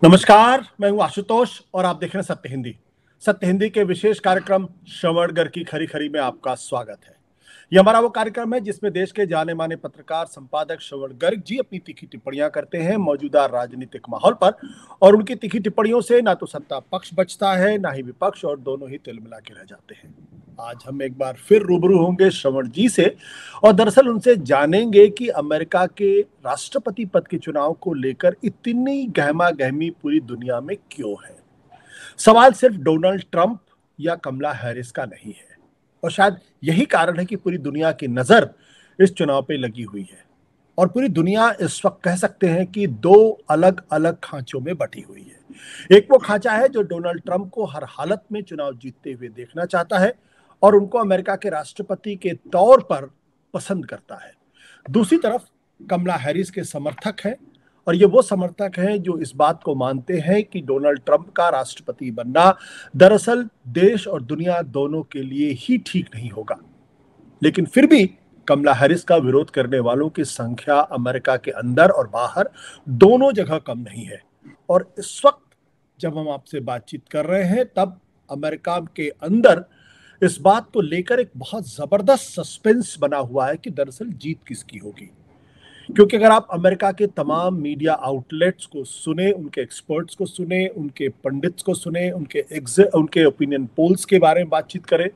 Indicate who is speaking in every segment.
Speaker 1: नमस्कार, मैं हूं आशुतोष और आप देख रहे हैं सत्य हिंदी। सत्य हिंदी के विशेष कार्यक्रम श्रवणगढ़ की खरी खरी में आपका स्वागत है। यह हमारा वो कार्यक्रम है जिसमें देश के जाने माने पत्रकार संपादक श्रवण गर्ग जी अपनी तीखी टिप्पणियां करते हैं मौजूदा राजनीतिक माहौल पर। और उनकी तीखी टिप्पणियों से ना तो सत्ता पक्ष बचता है ना ही विपक्ष, और दोनों ही तिलमिला के रह जाते हैं। आज हम एक बार फिर रूबरू होंगे श्रवण जी से और दरअसल उनसे जानेंगे कि अमेरिका के राष्ट्रपति पद के चुनाव को लेकर इतनी गहमा गहमी पूरी दुनिया में क्यों है। सवाल सिर्फ डोनाल्ड ट्रंप या कमला हैरिस का नहीं है, और शायद यही कारण है कि पूरी दुनिया की नजर इस चुनाव पे लगी हुई है। और पूरी दुनिया इस वक्त कह सकते हैं कि दो अलग अलग खांचों में बटी हुई है। एक वो खांचा है जो डोनाल्ड ट्रंप को हर हालत में चुनाव जीतते हुए देखना चाहता है और उनको अमेरिका के राष्ट्रपति के तौर पर पसंद करता है। दूसरी तरफ कमला हैरिस के समर्थक हैं, और ये वो समर्थक हैं जो इस बात को मानते हैं कि डोनाल्ड ट्रंप का राष्ट्रपति बनना दरअसल देश और दुनिया दोनों के लिए ही ठीक नहीं होगा। लेकिन फिर भी कमला हैरिस का विरोध करने वालों की संख्या अमेरिका के अंदर और बाहर दोनों जगह कम नहीं है। और इस वक्त जब हम आपसे बातचीत कर रहे हैं तब अमेरिका के अंदर इस बात को लेकर एक बहुत जबरदस्त सस्पेंस बना हुआ है कि दरअसल जीत किसकी होगी। क्योंकि अगर आप अमेरिका के तमाम मीडिया आउटलेट्स को सुने, उनके एक्सपर्ट्स को सुने, उनके पंडित्स को सुने, उनके ओपिनियन पोल्स के बारे में बातचीत करें,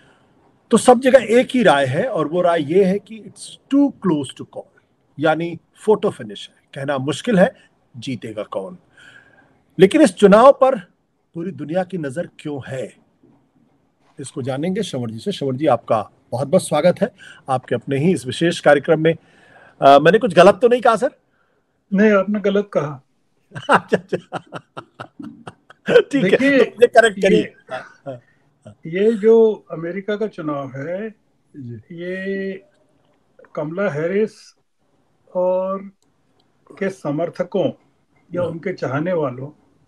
Speaker 1: तो सब जगह एक ही राय है, और वो राय ये है कि it's too close to call, यानी फोटो फिनिश है। कहना मुश्किल है जीतेगा कौन। लेकिन इस चुनाव पर पूरी दुनिया की नजर क्यों है, इसको जानेंगे श्रवण जी से। श्रवण जी, आपका बहुत बहुत स्वागत है आपके अपने ही इस विशेष कार्यक्रम में। मैंने कुछ गलत तो नहीं कहा सर?
Speaker 2: नहीं, आपने गलत कहा।
Speaker 1: अच्छा अच्छा, ठीक है,
Speaker 2: देखिए,
Speaker 1: तो मुझे करेक्ट
Speaker 2: ये
Speaker 1: करिए। हाँ, हाँ, हाँ,
Speaker 2: ये जो अमेरिका का चुनाव है,
Speaker 1: जी,
Speaker 2: ये कमला हैरिस और के समर्थकों या
Speaker 1: हाँ,
Speaker 2: उनके चाहने वालों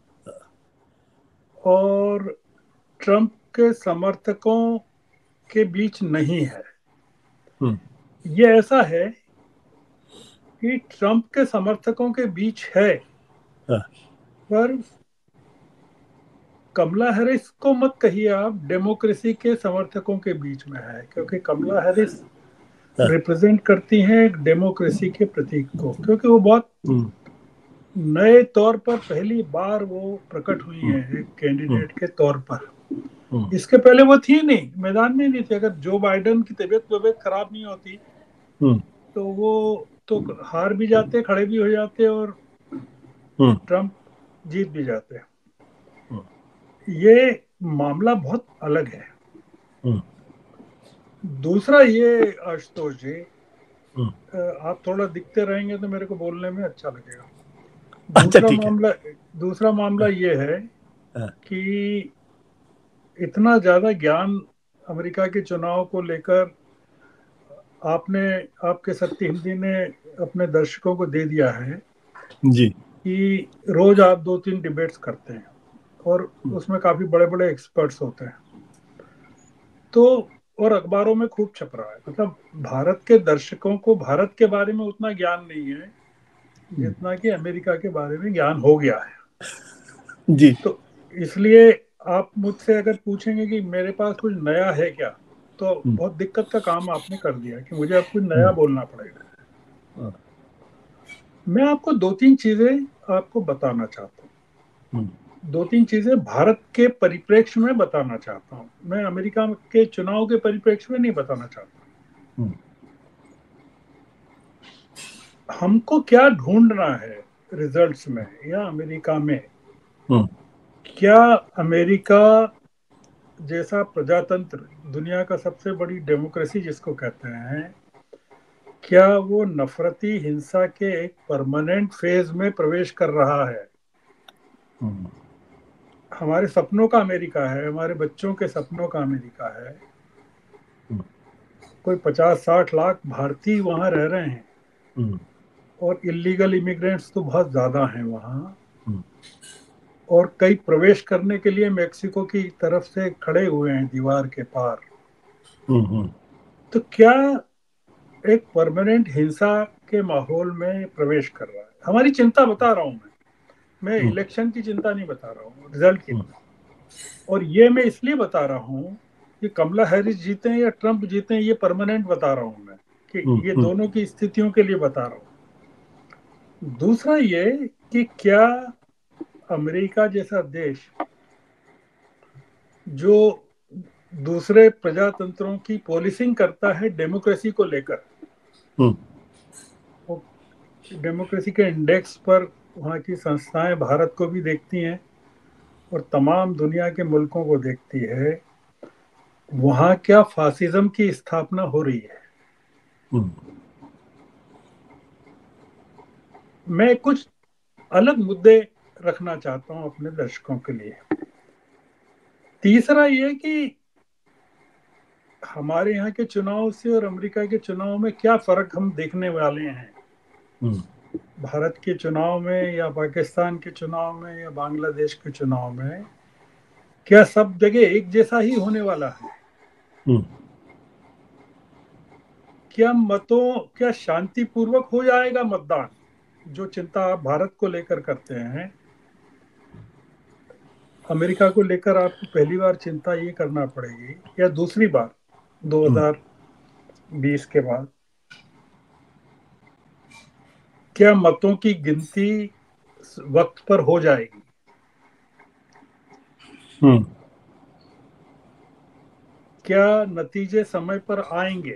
Speaker 2: और ट्रंप के समर्थकों के बीच नहीं है।
Speaker 1: हम्म,
Speaker 2: ये ऐसा है कि ट्रंप के समर्थकों के बीच है,
Speaker 1: हाँ,
Speaker 2: पर कमला हैरिस को मत कहिए, आप डेमोक्रेसी के समर्थकों के बीच में है, क्योंकि कमला हैरिस
Speaker 1: हाँ,
Speaker 2: रिप्रेजेंट करती हैं एक डेमोक्रेसी के प्रतीक को, क्योंकि वो बहुत
Speaker 1: हम्म,
Speaker 2: नए तौर पर पहली बार वो प्रकट हुई
Speaker 1: हम्म,
Speaker 2: हैं एक
Speaker 1: हम्म,
Speaker 2: कैंडिडेट के तौर पर।
Speaker 1: हम्म,
Speaker 2: इसके पहले वो थी नहीं, मैदान में नहीं थी। अगर जो बाइडेन की तबीयत खराब नहीं होती
Speaker 1: हम्म,
Speaker 2: तो वो तो हार भी जाते, खड़े भी हो जाते और
Speaker 1: हम्म,
Speaker 2: ट्रंप जीत भी जाते।
Speaker 1: हम्म,
Speaker 2: ये मामला बहुत अलग है।
Speaker 1: हम्म,
Speaker 2: दूसरा ये, आशुतोष जी,
Speaker 1: हम्म।
Speaker 2: आप थोड़ा दिखते रहेंगे तो मेरे को बोलने में अच्छा लगेगा।
Speaker 1: अच्छा,
Speaker 2: दूसरा
Speaker 1: ठीक है।
Speaker 2: मामला दूसरा मामला
Speaker 1: हाँ,
Speaker 2: ये है
Speaker 1: हाँ,
Speaker 2: कि इतना ज्यादा ज्ञान अमेरिका के चुनाव को लेकर आपने आपके सत्य हिंदी ने अपने दर्शकों को दे दिया है
Speaker 1: जी,
Speaker 2: कि रोज आप 2-3 डिबेट्स करते हैं और
Speaker 1: हम्म,
Speaker 2: उसमें काफी बड़े बड़े एक्सपर्ट्स होते हैं, तो और अखबारों में खूब छप रहा है। मतलब भारत के दर्शकों को भारत के बारे में उतना ज्ञान नहीं है
Speaker 1: हम्म,
Speaker 2: जितना कि अमेरिका के बारे में ज्ञान हो गया है।
Speaker 1: जी,
Speaker 2: तो इसलिए आप मुझसे अगर पूछेंगे कि मेरे पास कुछ नया है क्या, तो
Speaker 1: हम्म,
Speaker 2: बहुत दिक्कत का काम आपने कर दिया कि मुझे अब कुछ नया
Speaker 1: हम्म,
Speaker 2: बोलना पड़ेगा।
Speaker 1: हाँ,
Speaker 2: मैं आपको 2-3 चीजें आपको बताना चाहता हूँ।
Speaker 1: हम्म,
Speaker 2: 2-3 चीजें भारत के परिप्रेक्ष्य में बताना चाहता हूँ, मैं अमेरिका के चुनाव के परिप्रेक्ष्य में नहीं बताना चाहता।
Speaker 1: हम्म,
Speaker 2: हमको क्या ढूंढना है रिजल्ट्स में या अमेरिका में?
Speaker 1: हम्म,
Speaker 2: क्या अमेरिका जैसा प्रजातंत्र, दुनिया का सबसे बड़ी डेमोक्रेसी जिसको कहते हैं, क्या वो नफरती हिंसा के एक परमानेंट फेज में प्रवेश कर रहा है?
Speaker 1: हम्म,
Speaker 2: हमारे सपनों का अमेरिका है, हमारे बच्चों के सपनों का अमेरिका है।
Speaker 1: हम्म,
Speaker 2: कोई 50-60 लाख भारतीय वहां रह रहे हैं
Speaker 1: हम्म,
Speaker 2: और इलीगल इमिग्रेंट्स तो बहुत ज्यादा हैं वहां,
Speaker 1: हम्म,
Speaker 2: और कई प्रवेश करने के लिए मेक्सिको की तरफ से खड़े हुए हैं दीवार के पार।
Speaker 1: हम्म,
Speaker 2: तो क्या एक परमानेंट हिंसा के माहौल में प्रवेश कर रहा है? हमारी चिंता बता रहा हूं मैं। मैं इलेक्शन की चिंता नहीं बता रहा हूँ, रिजल्ट की। और ये मैं इसलिए बता रहा हूँ कि कमला हैरिस जीते या ट्रंप जीते, ये परमानेंट बता रहा हूँ मैं, कि ये दोनों की स्थितियों के लिए बता रहा हूँ। दूसरा ये कि क्या अमेरिका जैसा देश जो दूसरे प्रजातंत्रों की पॉलिसिंग करता है डेमोक्रेसी को लेकर, वो डेमोक्रेसी के इंडेक्स पर वहाँ की संस्थाएं भारत को भी देखती हैं और तमाम दुनिया के मुल्कों को देखती है, वहाँ क्या फासिज्म की स्थापना हो रही है। मैं कुछ अलग मुद्दे रखना चाहता हूं अपने दर्शकों के लिए। तीसरा ये कि हमारे यहाँ के चुनाव से और अमेरिका के चुनाव में क्या फर्क हम देखने वाले हैं। भारत के चुनाव में या पाकिस्तान के चुनाव में या बांग्लादेश के चुनाव में क्या सब जगह एक जैसा ही होने वाला है? क्या शांतिपूर्वक हो जाएगा मतदान? जो चिंता आप भारत को लेकर करते हैं, अमेरिका को लेकर आपको पहली बार चिंता ये करना पड़ेगी, या दूसरी बार 2020 के बाद, क्या मतों की गिनती वक्त पर हो जाएगी? क्या नतीजे समय पर आएंगे?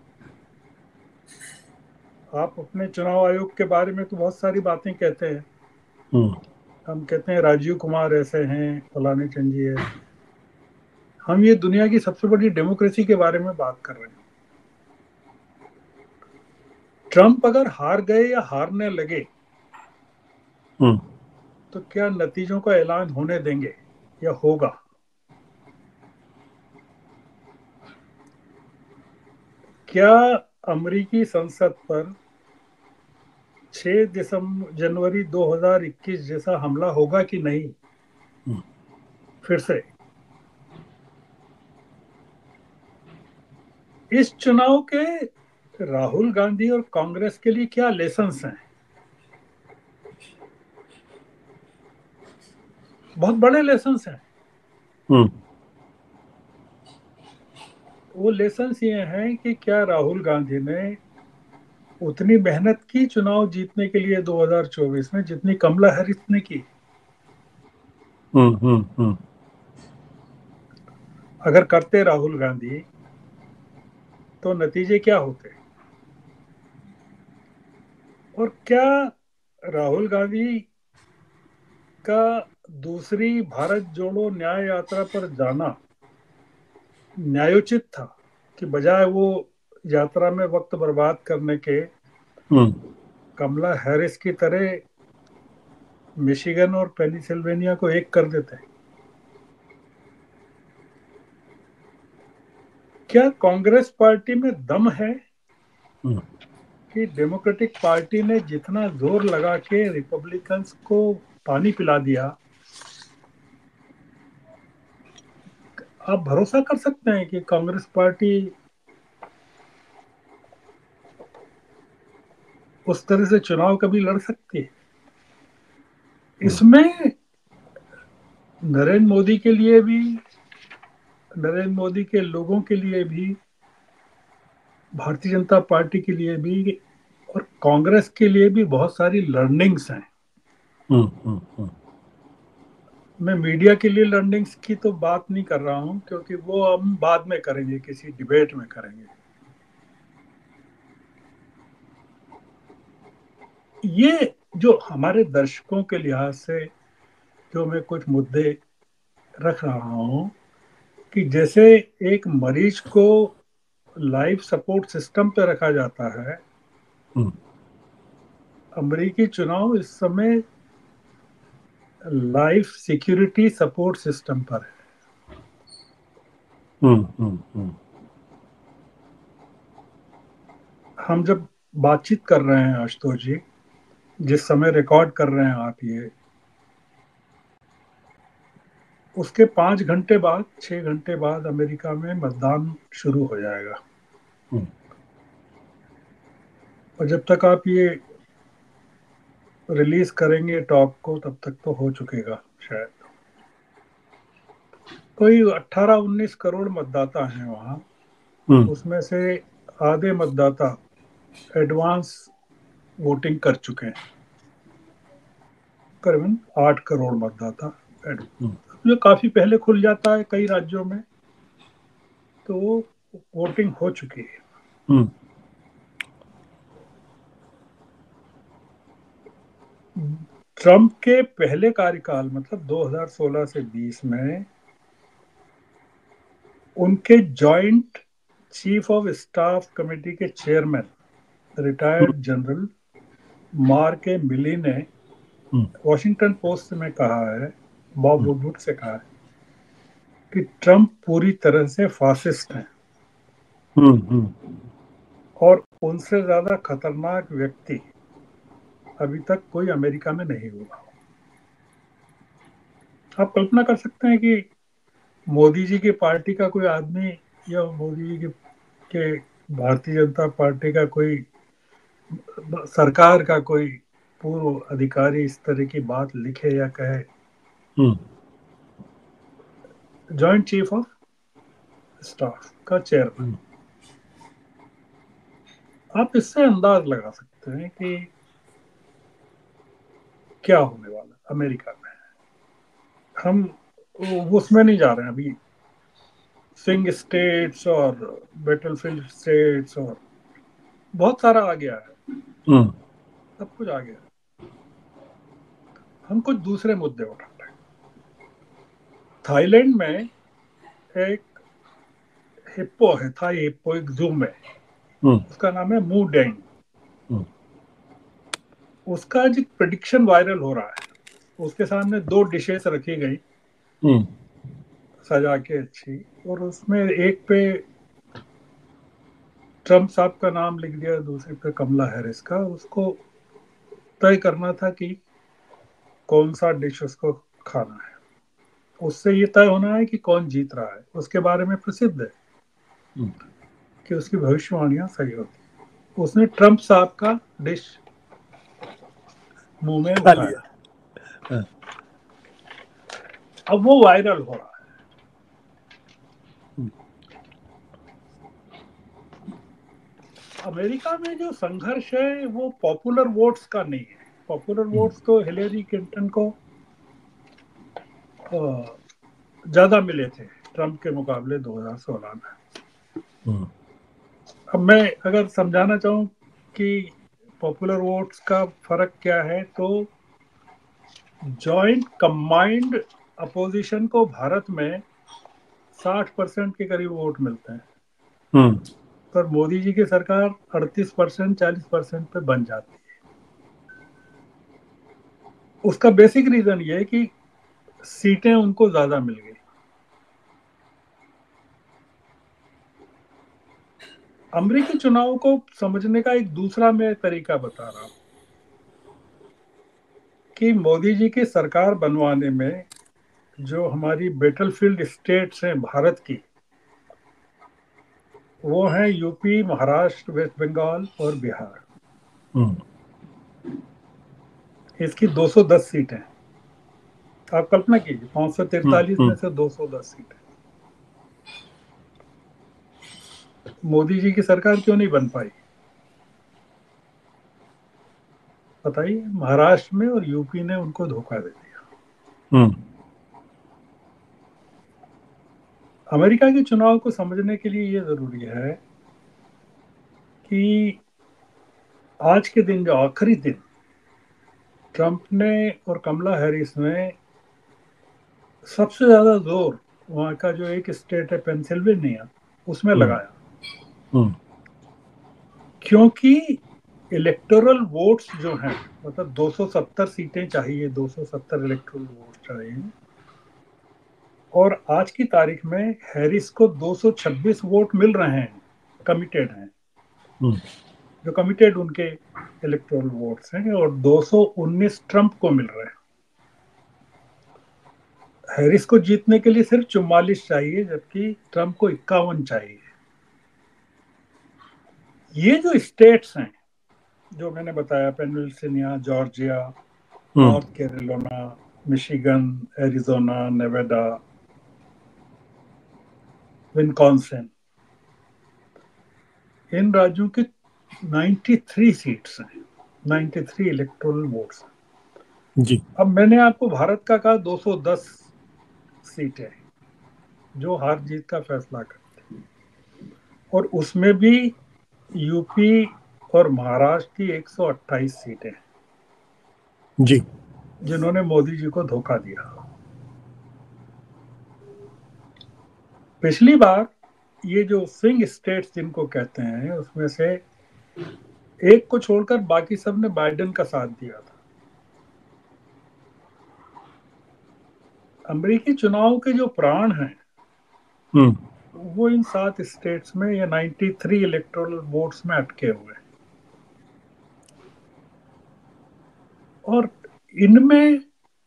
Speaker 2: आप अपने चुनाव आयोग के बारे में तो बहुत सारी बातें कहते हैं। हम कहते हैं राजीव कुमार ऐसे हैं, फलाने चंद जी है। हम ये दुनिया की सबसे बड़ी डेमोक्रेसी के बारे में बात कर रहे हैं। ट्रंप अगर हार गए या हारने लगे तो क्या नतीजों का ऐलान होने देंगे या होगा? क्या अमेरिकी संसद पर 6 जनवरी 2021 जैसा हमला होगा कि नहीं? फिर से इस चुनाव के राहुल गांधी और कांग्रेस के लिए क्या लेसन्स हैं? बहुत बड़े लेसन्स हैं। वो लेसन्स ये हैं कि क्या राहुल गांधी ने उतनी मेहनत की चुनाव जीतने के लिए 2024 में जितनी कमला हैरिस ने की? अगर करते राहुल गांधी तो नतीजे क्या होते? और क्या राहुल गांधी का दूसरी भारत जोड़ो न्याय यात्रा पर जाना न्यायोचित था, कि बजाय वो यात्रा में वक्त बर्बाद करने के कमला हैरिस की तरह मिशिगन और पेनिसिल्वेनिया को एक कर देते? क्या कांग्रेस पार्टी में दम है कि डेमोक्रेटिक पार्टी ने जितना जोर लगा के रिपब्लिकन्स को पानी पिला दिया, आप भरोसा कर सकते हैं कि कांग्रेस पार्टी उस तरह से चुनाव कभी लड़ सकती है? इसमें नरेंद्र मोदी के लिए भी, नरेंद्र मोदी के लोगों के लिए भी, भारतीय जनता पार्टी के लिए भी और कांग्रेस के लिए भी बहुत सारी लर्निंग्स हैं। मैं मीडिया के लिए लर्निंग्स की तो बात नहीं कर रहा हूं, क्योंकि वो हम बाद में करेंगे, किसी डिबेट में करेंगे। ये जो हमारे दर्शकों के लिहाज से जो मैं कुछ मुद्दे रख रहा हूं, कि जैसे एक मरीज को लाइफ सपोर्ट सिस्टम पे रखा जाता है, अमेरिकी चुनाव इस समय लाइफ सिक्योरिटी सपोर्ट सिस्टम पर है। हम जब बातचीत कर रहे हैं आशुतोष जी, जिस समय रिकॉर्ड कर रहे हैं आप ये, उसके 5 घंटे बाद, 6 घंटे बाद अमेरिका में मतदान शुरू हो जाएगा। और जब तक आप ये रिलीज करेंगे टॉक को तब तक तो हो चुकेगा शायद। कोई 18-19 करोड़ मतदाता हैं वहाँ।
Speaker 1: हम्म।
Speaker 2: उसमें से आधे मतदाता एडवांस वोटिंग कर चुके हैं, करीबन 8 करोड़ मतदाता।
Speaker 1: हम्म।
Speaker 2: जो काफी पहले खुल जाता है कई राज्यों में, तो वोटिंग हो चुकी है।
Speaker 1: हम्म।
Speaker 2: ट्रंप के पहले कार्यकाल मतलब 2016 से 20 में उनके joint chief of staff committee के chairman retired general Mark A Milley ने
Speaker 1: हम्म।
Speaker 2: वॉशिंगटन पोस्ट में कहा है, बॉब वुडवर्ड से कहा है कि ट्रंप पूरी तरह से फासिस्ट हैं
Speaker 1: हम्म। हम्म।
Speaker 2: और उनसे ज्यादा खतरनाक व्यक्ति अभी तक कोई अमेरिका में नहीं हुआ। आप कल्पना कर सकते हैं कि मोदी जी की पार्टी का कोई आदमी या मोदी जी के भारतीय जनता पार्टी का कोई सरकार का कोई पूर्व अधिकारी इस तरह की बात लिखे या कहे।
Speaker 1: Hmm.
Speaker 2: Joint chief of staff का चेयरमैन।
Speaker 1: हम्म।
Speaker 2: आप इससे अंदाज लगा सकते हैं कि क्या होने वाला अमेरिका में। हम उसमें नहीं जा रहे हैं अभी, स्विंग स्टेट्स और बैटलफील्ड स्टेट्स और बहुत सारा आ गया है,
Speaker 1: हम्म।
Speaker 2: सब कुछ आ गया है। हम कुछ दूसरे मुद्दे उठा रहे हैं। थाईलैंड में एक हिप्पो है, थाई हिप्पो, एक जू में।
Speaker 1: हम्म।
Speaker 2: उसका नाम है मू डेंग।
Speaker 1: हम्म।
Speaker 2: उसका जो प्रिडिक्शन वायरल हो रहा है, उसके सामने दो डिशेस रखी गई
Speaker 1: हम्म।
Speaker 2: सजा के अच्छी, और उसमें एक पे ट्रम्प साहब का नाम लिख दिया, दूसरे पे कमला हैरिस का। उसको तय करना था कि कौन सा डिश उसको खाना है। उससे ये तय होना है कि कौन जीत रहा है। उसके बारे में प्रसिद्ध है
Speaker 1: हम्म।
Speaker 2: कि उसकी भविष्यवाणियां सही होती। उसने ट्रम्प साहब का डिश मुंह में
Speaker 1: खा लिया।
Speaker 2: उठाया।
Speaker 1: हाँ।
Speaker 2: अब वो वायरल हो रहा है।
Speaker 1: हम्म।
Speaker 2: अमेरिका में जो संघर्ष है वो पॉपुलर वोट्स का नहीं है। Popular
Speaker 1: hmm.
Speaker 2: वोट्स तो हिलेरी क्लिंटन को ज्यादा मिले थे ट्रम्प के मुकाबले 2016 में।
Speaker 1: हम्म।
Speaker 2: अब मैं अगर समझाना चाहूँ कि पॉपुलर वोट्स का फर्क क्या है, तो जॉइंट कंबाइंड अपोजिशन को भारत में 60% के करीब वोट मिलते हैं,
Speaker 1: हम्म।
Speaker 2: पर मोदी जी की सरकार 38% 40% पे बन जाती है। उसका बेसिक रीजन ये है कि सीटें उनको ज्यादा मिल गई। अमेरिकी चुनाव को समझने का एक दूसरा मैं तरीका बता रहा हूं कि मोदी जी की सरकार बनवाने में जो हमारी बैटलफील्ड स्टेट्स हैं भारत की, वो हैं यूपी, महाराष्ट्र, वेस्ट बंगाल और बिहार।
Speaker 1: हम्म।
Speaker 2: इसकी 210 सीटें। आप कल्पना कीजिए,
Speaker 1: हम्म।
Speaker 2: 543 में
Speaker 1: हम्म।
Speaker 2: से 210 सीटें। मोदी जी की सरकार क्यों नहीं बन पाई बताइए? महाराष्ट्र में और यूपी ने उनको धोखा दे दिया।
Speaker 1: हम्म।
Speaker 2: अमेरिका के चुनाव को समझने के लिए ये जरूरी है कि आज के दिन, जो आखिरी दिन, ट्रंप ने और कमला हैरिस ने सबसे ज्यादा जोर वहाँ का जो एक स्टेट है पेंसिल्वेनिया, उसमें
Speaker 1: हम्म।
Speaker 2: लगाया।
Speaker 1: हम्म।
Speaker 2: क्योंकि इलेक्टोरल वोट्स जो हैं, मतलब 270 सीटें चाहिए, 270 इलेक्टोरल वोट चाहिए, और आज की तारीख में हैरिस को 226 वोट मिल रहे हैं, कमिटेड हैं,
Speaker 1: हम्म।
Speaker 2: जो कमिटेड उनके इलेक्टोरल वोट्स हैं, और 219 ट्रंप को मिल रहे हैं। हैरिस को जीतने के लिए सिर्फ 44 चाहिए, जबकि ट्रंप को 51 चाहिए। ये जो स्टेट्स हैं, जो मैंने बताया, Pennsylvania, Georgia,
Speaker 1: hmm.
Speaker 2: North Carolina, Michigan, Arizona, Nevada, Wisconsin, इन राज्यों की 93 सीट्स हैं, 93 इलेक्टोरल वोट्स।
Speaker 1: जी।
Speaker 2: अब मैंने आपको भारत का कहा 210 सीटें जो हार जीत का फैसला करती हैं, और उसमें भी यूपी और महाराष्ट्र की 128 सीटें हैं
Speaker 1: जी।
Speaker 2: जिन्होंने मोदी जी को धोखा दिया। पिछली बार ये जो स्विंग स्टेट्स जिनको कहते हैं, उसमें से एक को छोड़कर बाकी सब ने बाइडेन का साथ दिया था। अमेरिकी चुनाव के जो प्राण हैं
Speaker 1: हम्म।
Speaker 2: वो इन 7 स्टेट्स में या 93 इलेक्टोरल वोट्स में अटके हुए हैं। और इनमें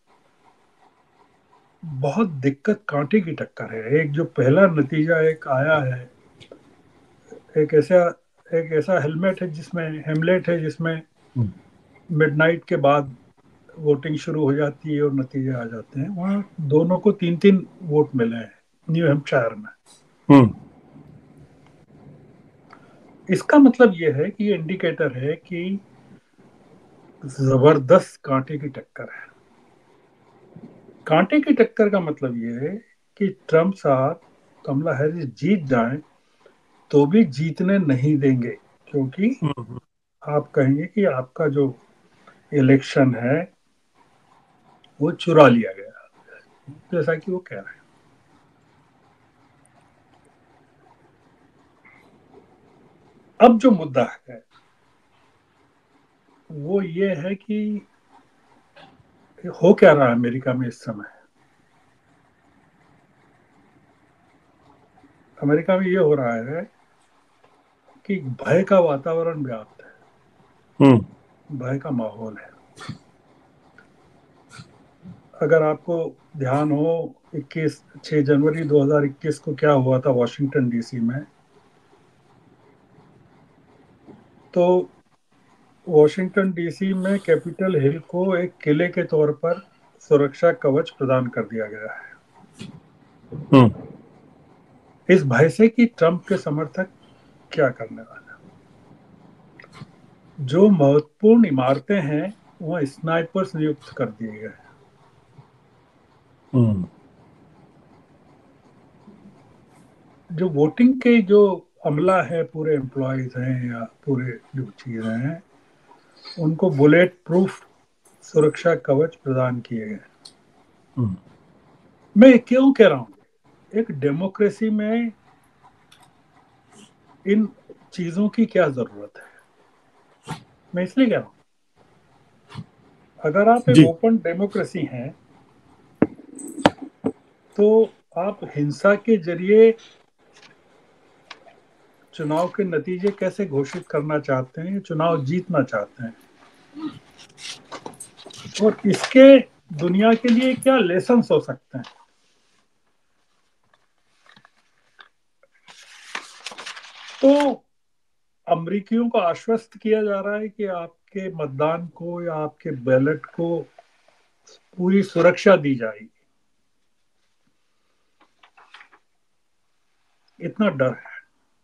Speaker 2: बहुत दिक्कत, कांटे की टक्कर है। एक जो पहला नतीजा एक आया है, एक ऐसा एक ऐसा हेमलेट है जिसमें
Speaker 1: हम्म।
Speaker 2: मिडनाइट के बाद वोटिंग शुरू हो जाती है और नतीजे आ जाते हैं। वहाँ दोनों को 3-3 वोट मिले हैं न्यू हैम्पशायर में।
Speaker 1: हम्म।
Speaker 2: इसका मतलब ये है कि ये इंडिकेटर है कि जबरदस्त कांटे की टक्कर है। कांटे की टक्कर का मतलब ये है कि ट्रंप साहब, कमला हैरिस जीत जाएं तो भी जीतने नहीं देंगे, क्योंकि
Speaker 1: हम्म।
Speaker 2: आप कहेंगे कि आपका जो इलेक्शन है वो चुरा लिया गया, जैसा कि वो कह रहे हैं। अब जो मुद्दा है वो ये है कि हो क्या रहा है अमेरिका में इस समय। अमेरिका में ये हो रहा है कि भय का वातावरण व्याप्त है,
Speaker 1: हम्म।
Speaker 2: भय का माहौल है। अगर आपको ध्यान हो, 6 जनवरी 2021 को क्या हुआ था वॉशिंगटन डीसी में, तो वॉशिंगटन डीसी में कैपिटल हिल को एक किले के तौर पर सुरक्षा कवच प्रदान कर दिया गया है,
Speaker 1: हम्म।
Speaker 2: इस भय से कि ट्रंप के समर्थक क्या करने वाले हैं। जो महत्वपूर्ण इमारतें हैं वहाँ स्नाइपर्स नियुक्त कर दिए गए हैं।
Speaker 1: हम्म।
Speaker 2: जो वोटिंग के जो अमला है, पूरे एम्प्लॉयज हैं या पूरे जो चीजें हैं, उनको बुलेट प्रूफ सुरक्षा कवच प्रदान किए गए।
Speaker 1: हम्म।
Speaker 2: मैं क्यों कह रहा हूँ, एक डेमोक्रेसी में इन चीजों की क्या जरूरत है। मैं इसलिए कह रहा हूँ, अगर आप एक
Speaker 1: जी।
Speaker 2: ओपन डेमोक्रेसी हैं तो आप हिंसा के जरिए चुनाव के नतीजे कैसे घोषित करना चाहते हैं, चुनाव जीतना चाहते हैं, और इसके दुनिया के लिए क्या लेसन हो सकते हैं। तो अमरीकियों को आश्वस्त किया जा रहा है कि आपके मतदान को या आपके बैलेट को पूरी सुरक्षा दी जाएगी। इतना डर है।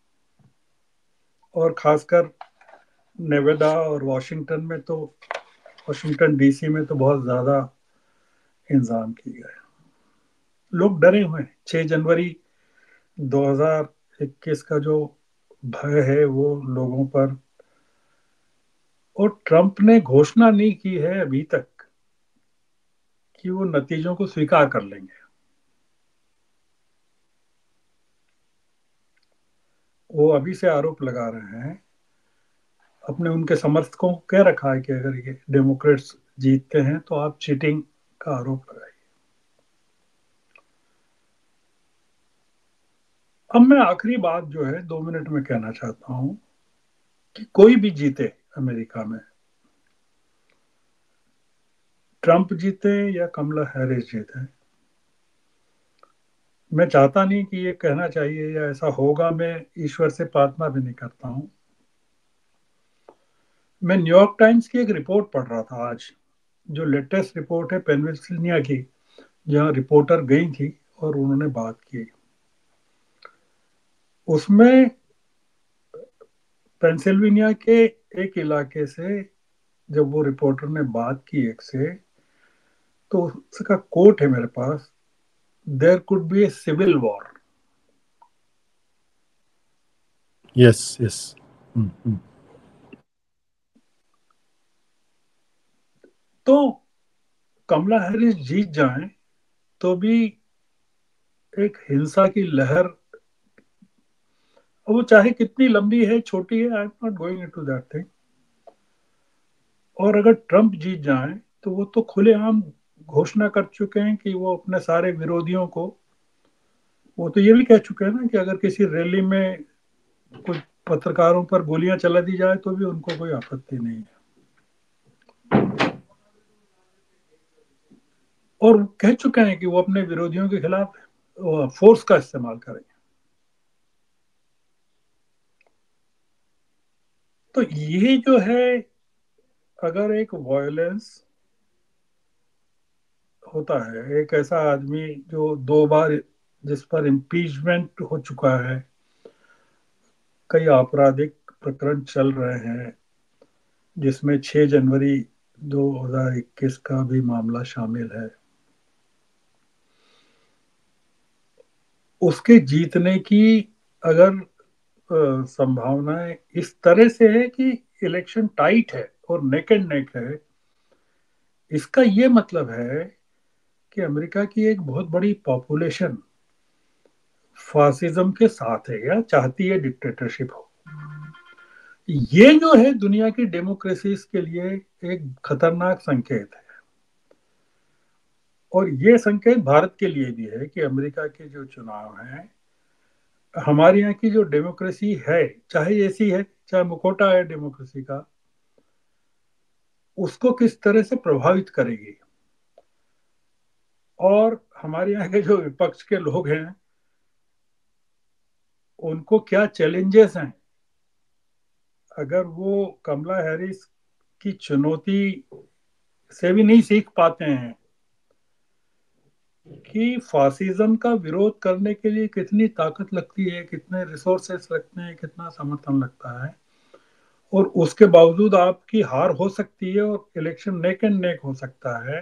Speaker 2: और खासकर नेवाडा और वॉशिंगटन डीसी में तो बहुत ज्यादा इंतजाम किए गए। लोग डरे हुए हैं। 6 जनवरी 2021 का जो भय है वो लोगों पर, और ट्रंप ने घोषणा नहीं की है अभी तक कि वो नतीजों को स्वीकार कर लेंगे। वो अभी से आरोप लगा रहे हैं, अपने उनके समर्थकों को कह रखा है कि अगर ये डेमोक्रेट्स जीतते हैं तो आप चीटिंग का आरोप लगाइए। अब मैं आखिरी बात जो है 2 मिनट में कहना चाहता हूं कि कोई भी जीते अमेरिका में, ट्रंप जीते या कमला हैरिस जीते, मैं चाहता नहीं कि ये कहना चाहिए या ऐसा होगा, मैं ईश्वर से प्रार्थना भी नहीं करता हूं। मैं न्यूयॉर्क टाइम्स की एक रिपोर्ट पढ़ रहा था आज, जो लेटेस्ट रिपोर्ट है पेनसिल्वेनिया की, जहाँ रिपोर्टर गई थी और उन्होंने बात की। उसमें पेंसिल्वेनिया के एक इलाके से जब वो रिपोर्टर ने बात की एक से, तो उसका कोट है मेरे पास, there could be a civil war.
Speaker 1: Yes yes.
Speaker 2: तो कमला हैरिस जीत जाए तो भी एक हिंसा की लहर, वो चाहे कितनी लंबी है छोटी है, I am not going into that thing. और अगर ट्रंप जीत जाए तो वो तो खुलेआम घोषणा कर चुके हैं कि वो अपने सारे विरोधियों को, वो तो ये भी कह चुके हैं ना कि अगर किसी रैली में कुछ पत्रकारों पर गोलियां चला दी जाए तो भी उनको कोई आपत्ति नहीं है। और कह चुके हैं कि वो अपने विरोधियों के खिलाफ फोर्स का इस्तेमाल करेंगे। तो ये जो है, अगर एक वायलेंस होता है, एक ऐसा आदमी जो 2 बार, जिस पर इम्पीचमेंट हो चुका है, कई आपराधिक प्रकरण चल रहे हैं, जिसमें 6 जनवरी 2021 का भी मामला शामिल है, उसके जीतने की अगर संभावनाएं इस तरह से है कि इलेक्शन टाइट है और नेक एंड नेक है, इसका ये मतलब है कि अमेरिका की एक बहुत बड़ी पॉपुलेशन फासिज्म के साथ है या चाहती है डिक्टेटरशिप हो। ये जो है दुनिया की डेमोक्रेसीज के लिए एक खतरनाक संकेत है। और ये संकेत भारत के लिए भी है कि अमेरिका के जो चुनाव हैं, हमारे यहाँ की जो डेमोक्रेसी है, चाहे ऐसी है, चाहे मुखौटा है डेमोक्रेसी का, उसको किस तरह से प्रभावित करेगी। और हमारे यहाँ के जो विपक्ष के लोग हैं, उनको क्या चैलेंजेस हैं अगर वो कमला हैरिस की चुनौती से भी नहीं सीख पाते हैं कि फासिज्म का विरोध करने के लिए कितनी ताकत लगती है, कितने रिसोर्सेस लगते हैं, कितना समर्थन लगता है, और उसके बावजूद आपकी हार हो सकती है और इलेक्शन नेक एंड नेक हो सकता है,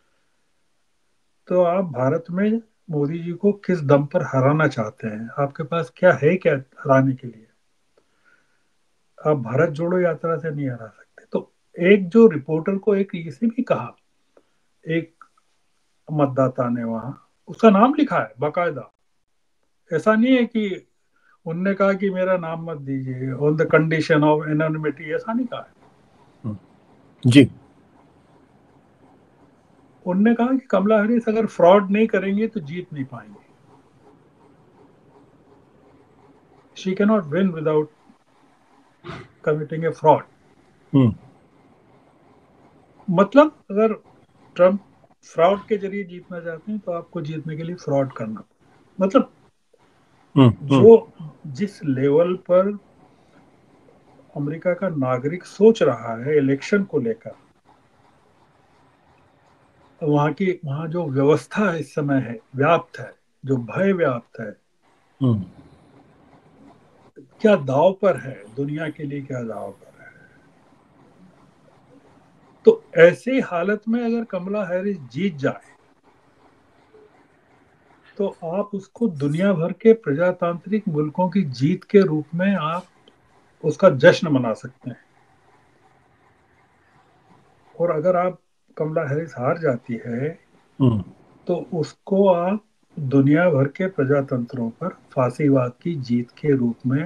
Speaker 2: तो आप भारत में मोदी जी को किस दम पर हराना चाहते हैं? आपके पास क्या है, क्या हराने के लिए? आप भारत जोड़ो यात्रा से नहीं हरा सकते। तो एक जो रिपोर्टर को एक इसे भी कहा, एक मतदाता ने वहां उसका नाम लिखा है बाकायदा, ऐसा नहीं है कि उनने कहा कि मेरा नाम मत दीजिए on the condition of anonymity, ऐसा नहीं कहा है।
Speaker 1: जी।
Speaker 2: उनने कहा कि कमला हैरिस अगर फ्रॉड नहीं करेंगे तो जीत नहीं पाएंगे। She can not win without committing a fraud.
Speaker 1: Hmm
Speaker 2: मतलब अगर ट्रम्प फ्रॉड के जरिए जीतना चाहते हैं तो आपको जीतने के लिए फ्रॉड करना पड़ेगा। मतलब
Speaker 1: हम्म।
Speaker 2: जो जिस लेवल पर अमेरिका का नागरिक सोच रहा है इलेक्शन को लेकर, वहाँ जो व्यवस्था इस समय है, व्याप्त है, जो भय व्याप्त है,
Speaker 1: हम्म।
Speaker 2: क्या दाव पर है, दुनिया के लिए क्या दाव पर है। तो ऐसी हालत में अगर कमला हैरिस जीत जाए तो आप उसको दुनिया भर के प्रजातांत्रिक मुल्कों की जीत के रूप में आप उसका जश्न मना सकते हैं। और अगर आप कमला हैरिस हार जाती है
Speaker 1: हम्म।
Speaker 2: तो उसको आप दुनिया भर के प्रजातंत्रों पर फांसीवाद की जीत के रूप में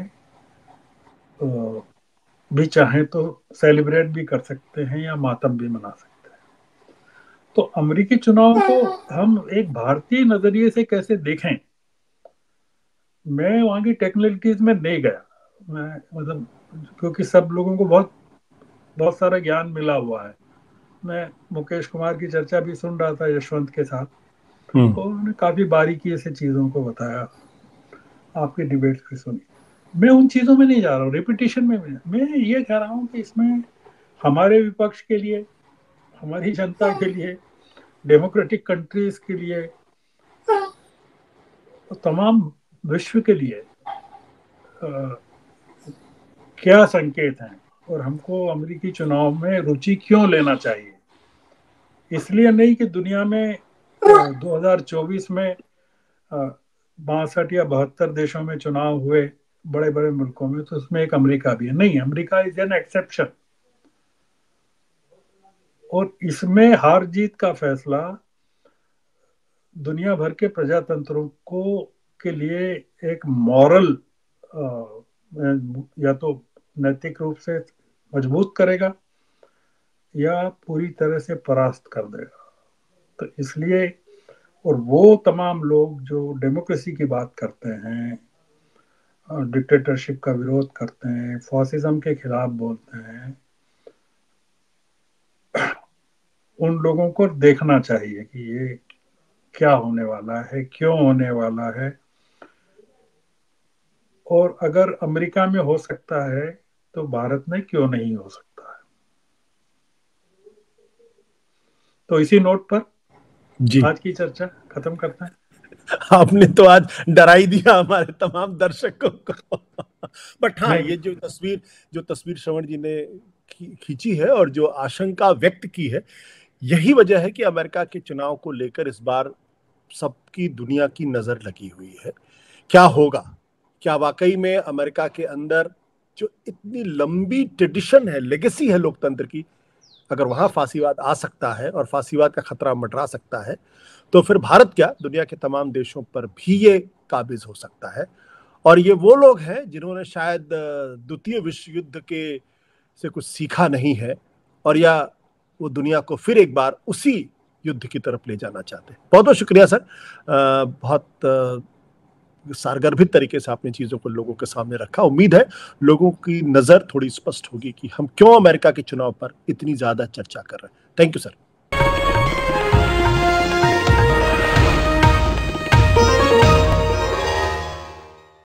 Speaker 2: भी चाहें तो सेलिब्रेट भी कर सकते हैं या मातम भी मना सकते हैं। तो अमेरिकी चुनाव को हम एक भारतीय नजरिए से कैसे देखें, मैं वहाँ की टेक्निकलिटीज में नहीं गया। मैं मतलब, क्योंकि सब लोगों को बहुत बहुत सारा ज्ञान मिला हुआ है। मैं मुकेश कुमार की चर्चा भी सुन रहा था यशवंत के साथ,
Speaker 1: हम्म।
Speaker 2: तो उन्होंने काफी बारीकी से चीजों को बताया, आपकी डिबेट भी सुनी। मैं उन चीजों में नहीं जा रहा हूँ, रिपीटिशन में मैं ये कह रहा हूँ कि इसमें हमारे विपक्ष के लिए, हमारी जनता के लिए, डेमोक्रेटिक कंट्रीज के लिए, और तमाम विश्व के लिए क्या संकेत हैं, और हमको अमेरिकी चुनाव में रुचि क्यों लेना चाहिए? इसलिए नहीं कि दुनिया में 2024 में 62 या 72 देशों में चुनाव हुए, बड़े बड़े मुल्कों में, तो उसमें एक अमेरिका भी है। नहीं, अमेरिका इज एन एक्सेप्शन। और इसमें हार जीत का फैसला दुनिया भर के प्रजातंत्रों को के लिए एक मॉरल या तो नैतिक रूप से मजबूत करेगा या पूरी तरह से परास्त कर देगा। तो इसलिए, और वो तमाम लोग जो डेमोक्रेसी की बात करते हैं, डिक्टेटरशिप का विरोध करते हैं, फासिज्म के खिलाफ बोलते हैं, उन लोगों को देखना चाहिए कि ये क्या होने वाला है, क्यों होने वाला है, और अगर अमेरिका में हो सकता है तो भारत में क्यों नहीं हो सकता है। तो इसी नोट पर
Speaker 1: जी,
Speaker 2: आज की चर्चा खत्म करते हैं।
Speaker 1: आपने तो आज डरा ही दिया हमारे तमाम दर्शकों को। बट हाँ, ये जो तस्वीर श्रवण जी ने खींची है और जो आशंका व्यक्त की है, यही वजह है कि अमेरिका के चुनाव को लेकर इस बार सबकी दुनिया की नजर लगी हुई है। क्या होगा? क्या वाकई में अमेरिका के अंदर जो इतनी लंबी ट्रेडिशन है, लेगेसी है लोकतंत्र की, अगर वहां फासीवाद आ सकता है और फासीवाद का खतरा मंडरा सकता है, तो फिर भारत क्या, दुनिया के तमाम देशों पर भी ये काबिज हो सकता है। और ये वो लोग हैं जिन्होंने शायद द्वितीय विश्व युद्ध के से कुछ सीखा नहीं है, और या वो दुनिया को फिर एक बार उसी युद्ध की तरफ ले जाना चाहते हैं। बहुत बहुत शुक्रिया सर, बहुत सारगर्भित तरीके से आपने चीजों को लोगों के सामने रखा। उम्मीद है लोगों की नजर थोड़ी स्पष्ट होगी कि हम क्यों अमेरिका के चुनाव पर इतनी ज्यादा चर्चा कर रहे हैं। Thank you sir.